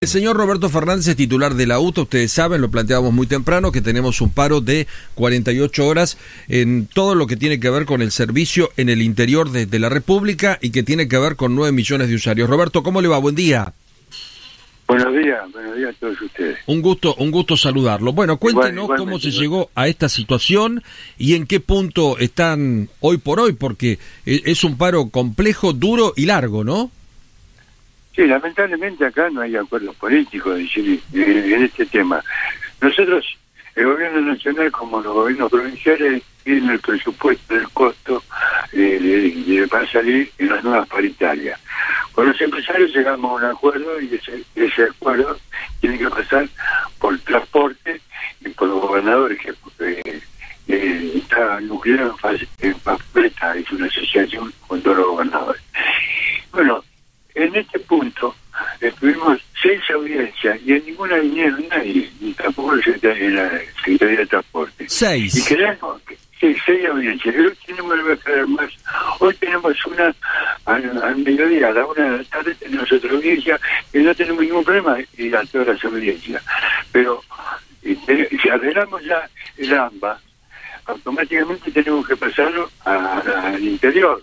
El señor Roberto Fernández es titular de la UTA, ustedes saben, lo planteábamos muy temprano, que tenemos un paro de 48 horas en todo lo que tiene que ver con el servicio en el interior de la República y que tiene que ver con 9 millones de usuarios. Roberto, ¿cómo le va? Buen día. Buenos días a todos ustedes. Un gusto saludarlo. Bueno, cuéntenos cómo se llegó a esta situación y en qué punto están hoy por hoy, porque es un paro complejo, duro y largo, ¿no? Sí, lamentablemente acá no hay acuerdos políticos en este tema. Nosotros, el gobierno nacional como los gobiernos provinciales, tienen el presupuesto del costo para salir en las nuevas paritarias. Con los empresarios llegamos a un acuerdo y ese acuerdo tiene que pasar por transporte y por los gobernadores, que está nucleado en Pampeta, es una asociación con todos los gobernadores. Bueno, en este punto tuvimos 6 audiencias y en ninguna vinieron nadie, ni tampoco en la Secretaría de Transporte. 6. Y creemos que 6 audiencias. Hoy tenemos que traer más. Hoy tenemos una al mediodía, a la 1 de la tarde tenemos otra audiencia y no tenemos ningún problema ir a todas las audiencias. Pero si arreglamos ya el AMBA, automáticamente tenemos que pasarlo al interior.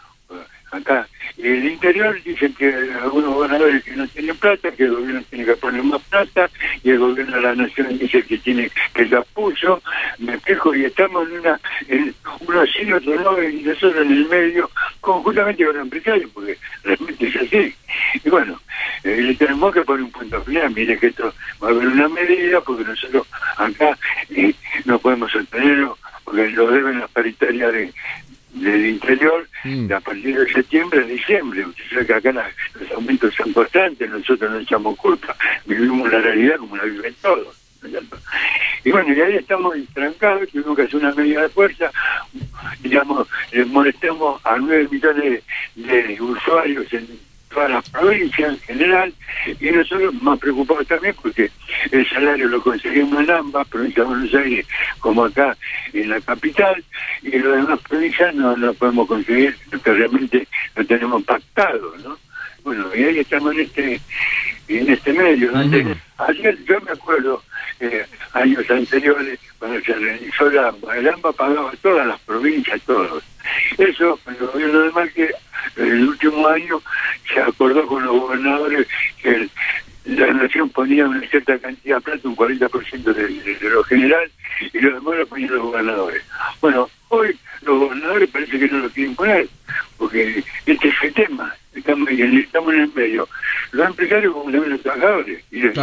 Acá, y el interior dicen que algunos gobernadores que no tienen plata, que el gobierno tiene que poner más plata, y el gobierno de la nación dice que la puso, me quejo, y estamos en uno sí, otro no, y nosotros en el medio, conjuntamente con los empresarios, porque realmente es así. Y bueno, le tenemos que poner un punto final. Mire que esto va a haber una medida, porque nosotros acá no podemos sostenerlo, porque lo deben las paritarias del interior, a partir de septiembre a diciembre. Usted sabe que acá los aumentos son constantes, nosotros no echamos culpa, vivimos la realidad como la viven todos, ¿no es cierto? Y bueno, y ahí estamos trancados, tuvimos que hacer una medida de fuerza, digamos, molestamos a 9 millones de usuarios en todas las provincias en general, y nosotros más preocupados también porque el salario lo conseguimos en ambas, provincia de Buenos Aires como acá en la capital, y en las demás provincias no lo podemos conseguir, porque realmente lo tenemos pactado, ¿no? Bueno, y ahí estamos en este medio, ¿no? Ayer yo me acuerdo, años anteriores, cuando se realizó el AMBA pagaba todas las provincias, todos. Eso, el gobierno de Macri, el último año, se acordó con los gobernadores que la nación ponía una cierta cantidad de plata, un 40% de lo general, y lo demás lo ponían los gobernadores. Bueno, hoy los gobernadores parece que no lo quieren poner, porque este es el tema, estamos en el medio. Los empresarios como también los trabajadores.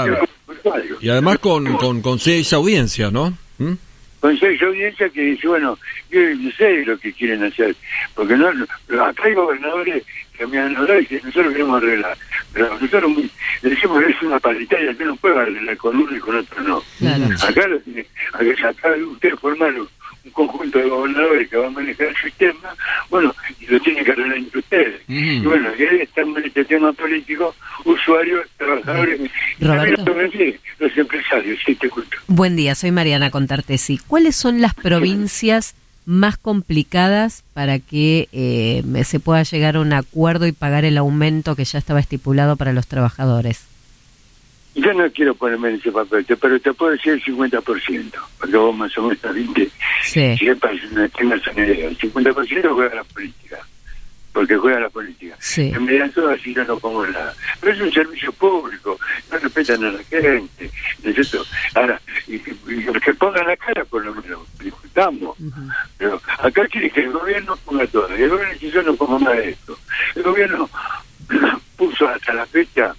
Y además con 6 audiencias, ¿no? Con 6 audiencias que dice, bueno, yo no sé lo que quieren hacer, porque no acá hay gobernadores que me han hablado y que nosotros queremos arreglar, pero nosotros le decimos que es una paritaria que no puede arreglar con uno y con otro no. Claro. Acá ustedes formaron un conjunto de gobernadores que van a manejar el sistema, bueno, y lo tienen que arreglar entre ustedes. Y bueno, y ahí estamos en este tema político, usuarios, trabajadores, Roberto. Los empresarios, sí, te escucho. Buen día, soy Mariana Contartesi. ¿Cuáles son las provincias más complicadas para que se pueda llegar a un acuerdo y pagar el aumento que ya estaba estipulado para los trabajadores? Yo no quiero ponerme en ese papel, pero te puedo decir el 50%, porque vos más o menos viste, sí. Si tengas una idea, el 50% juega la política, porque juega la política. Sí. En medida de todo así yo no pongo nada. Pero es un servicio público, no respetan a la gente, ¿no es cierto? Ahora, y que pongan la cara por lo menos, discutamos. Pero acá quiere que el gobierno ponga todo, y el gobierno dice yo no pongo nada de esto. El gobierno puso hasta la fecha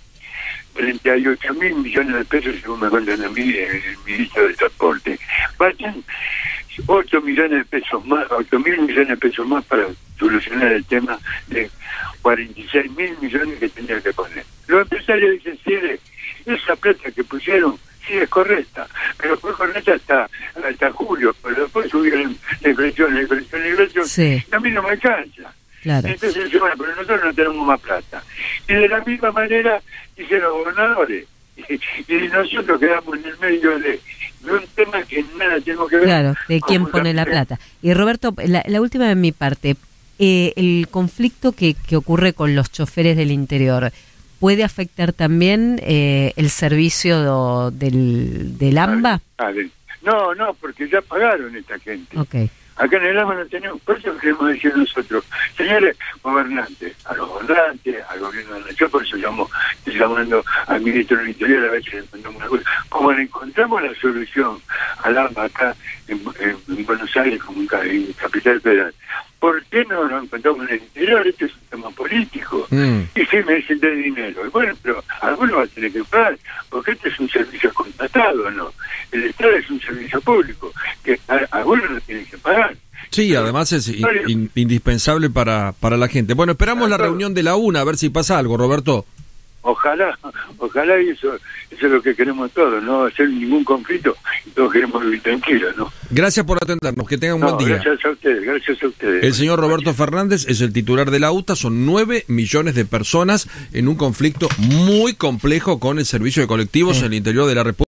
38.000 millones de pesos, según me cuentan a mí el ministro de Transporte. Faltan 8 millones de pesos más, 8.000 millones de pesos más para solucionar el tema de 46.000 millones que tenía que poner. Los empresarios dicen, sí, esa plata que pusieron, sí es correcta, pero fue correcta hasta julio, pero después subieron la inflación, sí. Y a mí no me alcanza. Claro. Entonces, bueno, pero nosotros no tenemos más plata. Y de la misma manera dicen los gobernadores. Y nosotros quedamos en el medio de un tema que nada tenemos que ver. Claro, de quién pone la plata. Y Roberto, la última de mi parte, el conflicto que ocurre con los choferes del interior, ¿puede afectar también el servicio del AMBA? No, porque ya pagaron esta gente. Okay. Acá en el AMBA no tenemos, por eso queremos decir nosotros, señores gobernantes, a los gobernantes, al gobierno de la nación, por eso estoy llamando al ministro del Interior a ver si le encontramos una cosa. Como le encontramos la solución al AMBA acá en Buenos Aires, como en Capital Federal, ¿por qué no lo encontramos en el interior? Este es un tema político. Y sí, me dicen de dinero. Y bueno, pero alguno va a tener que pagar, porque este es un servicio contratado, ¿no? El Estado es un servicio público, que algunos lo tienen que pagar. Sí, además es indispensable para la gente. Bueno, esperamos la reunión de la UNA, a ver si pasa algo, Roberto. Ojalá, y eso es lo que queremos todos, no hacer ningún conflicto, y todos queremos vivir tranquilos, ¿no? Gracias por atendernos, que tengan un buen día. Gracias a ustedes. El señor Roberto Fernández es el titular de la UTA, son 9 millones de personas en un conflicto muy complejo con el servicio de colectivos en el interior de la República.